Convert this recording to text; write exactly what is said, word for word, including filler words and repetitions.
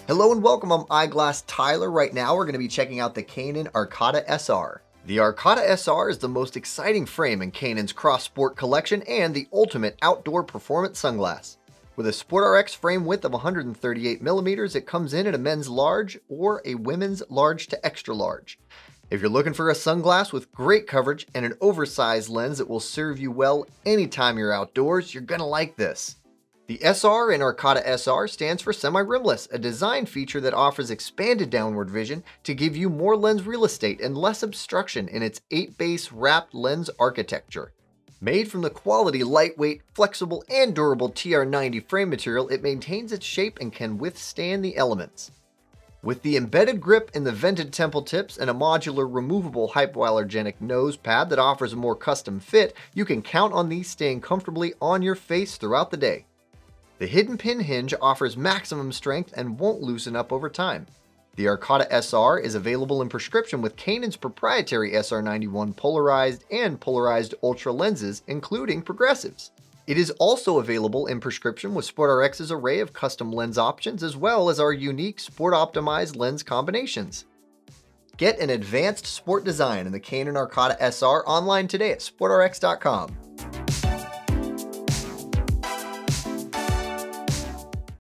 Hello and welcome, I'm Eyeglass Tyler. Right now we're going to be checking out the Canon Arcata S R. The Arcata S R is the most exciting frame in Canon's cross sport collection and the ultimate outdoor performance sunglass. With a SportRx frame width of one hundred thirty-eight millimeters, it comes in at a men's large or a women's large to extra large. If you're looking for a sunglass with great coverage and an oversized lens that will serve you well anytime you're outdoors, you're gonna like this. The S R in Arcata S R stands for semi-rimless, a design feature that offers expanded downward vision to give you more lens real estate and less obstruction in its eight base wrapped lens architecture. Made from the quality, lightweight, flexible, and durable T R ninety frame material, it maintains its shape and can withstand the elements. With the embedded grip in the vented temple tips and a modular removable hypoallergenic nose pad that offers a more custom fit, you can count on these staying comfortably on your face throughout the day. The hidden pin hinge offers maximum strength and won't loosen up over time. The Arcata S R is available in prescription with Canon's proprietary S R ninety-one polarized and polarized ultra lenses, including progressives. It is also available in prescription with SportRx's array of custom lens options as well as our unique sport-optimized lens combinations. Get an advanced sport design in the Canon Arcata S R online today at sport R X dot com.